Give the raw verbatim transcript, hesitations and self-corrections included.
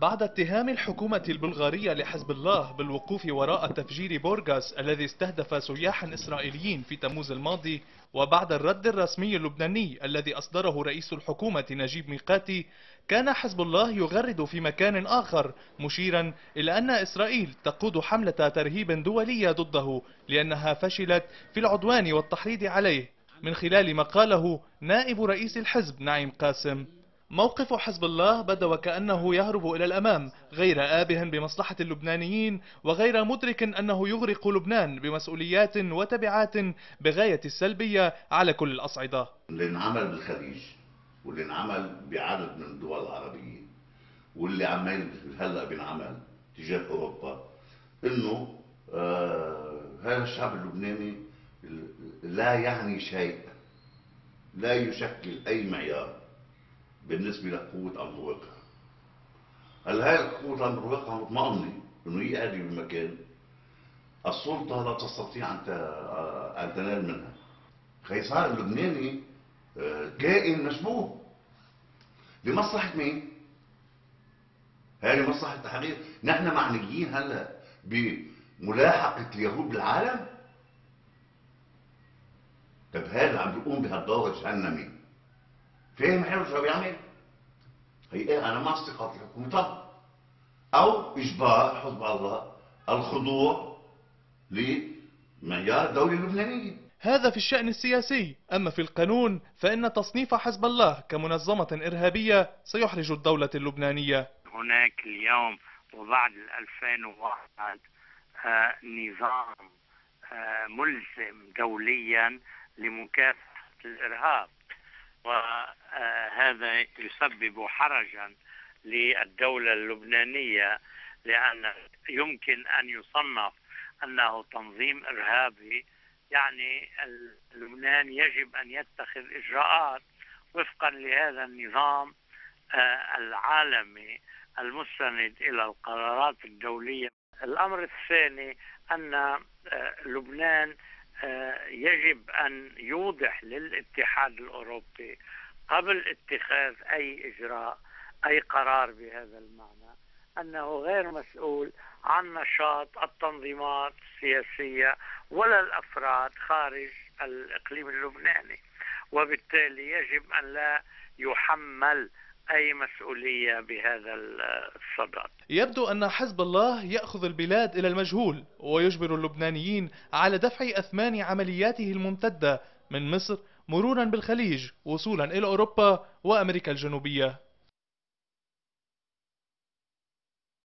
بعد اتهام الحكومة البلغارية لحزب الله بالوقوف وراء تفجير بورغاس الذي استهدف سياحا إسرائيليين في تموز الماضي، وبعد الرد الرسمي اللبناني الذي أصدره رئيس الحكومة نجيب ميقاتي، كان حزب الله يغرد في مكان آخر مشيرا إلى أن إسرائيل تقود حملة ترهيب دولية ضده لأنها فشلت في العدوان والتحريض عليه، من خلال ما قاله نائب رئيس الحزب نعيم قاسم. موقف حزب الله بدا وكأنه يهرب إلى الأمام، غير آبه بمصلحة اللبنانيين وغير مدرك أنه يغرق لبنان بمسؤوليات وتبعات بغاية السلبية على كل الأصعدة. اللي انعمل بالخليج واللي انعمل بعدد من الدول العربية واللي عمال هلا بينعمل تجاه أوروبا، إنه آه هذا الشعب اللبناني لا يعني شيء، لا يشكل أي معيار بالنسبة لقوة أمر الواقع. هل هاي قوة أمر الواقع مطمئنة إنه هي قاعدة بمكان السلطة لا تستطيع أن تنال منها. خيصار اللبناني كائن مشبوه لمصلحة مين؟ هذه مصلحة التحرير. نحن معنيين هلا بملاحقة اليهود بالعالم؟ طب هذا عم بيقوم بهالدور الجهنمي فاهم حلو شو بيعمل؟ هي انا مع استقالة الحكومة طبعا، او اجبار حزب الله الخضوع لمعيار الدولة اللبنانية. هذا في الشأن السياسي، أما في القانون فإن تصنيف حزب الله كمنظمة إرهابية سيحرج الدولة اللبنانية. هناك اليوم وبعد ألفين وواحد آه نظام آه ملزم دوليا لمكافحة الإرهاب، وهذا يسبب حرجا للدولة اللبنانية، لأن يمكن أن يصنف أنه تنظيم إرهابي. يعني لبنان يجب أن يتخذ إجراءات وفقا لهذا النظام العالمي المستند إلى القرارات الدولية. الأمر الثاني أن لبنان يجب أن يوضح للاتحاد الأوروبي قبل اتخاذ أي إجراء أي قرار بهذا المعنى أنه غير مسؤول عن نشاط التنظيمات السياسية ولا الأفراد خارج الإقليم اللبناني، وبالتالي يجب أن لا يحمل أي مسؤولية بهذا الصدد. يبدو أن حزب الله يأخذ البلاد إلى المجهول ويجبر اللبنانيين على دفع أثمان عملياته الممتدة من مصر مرورا بالخليج وصولا إلى أوروبا وأمريكا الجنوبية.